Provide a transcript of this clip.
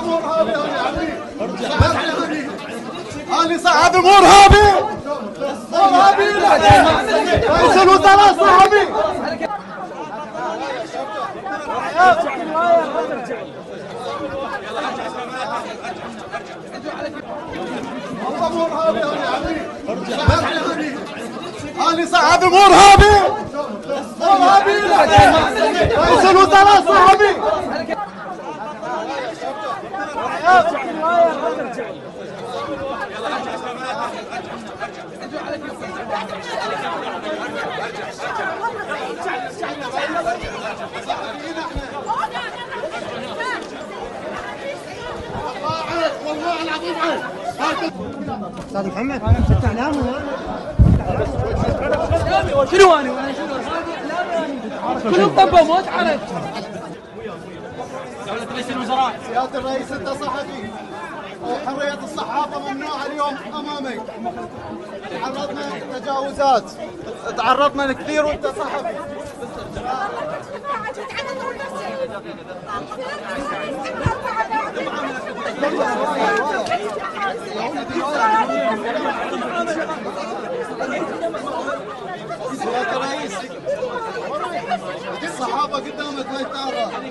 اللي صعب مرهبي رئيس الوزراء صاحبي اللي صعب مرهبي رئيس الوزراء صاحبي والله العظيم استاذ محمد انت اعلامي شنو انا كلهم طبوا ما تعرف دولة رئيس الوزراء سيادة الرئيس انت صحفي وحرية الصحافة ممنوعة اليوم امامك تعرضنا لتجاوزات تعرضنا لكثير وانت صحفي سيادة الرئيس الصحافة قدامك ما يتعرض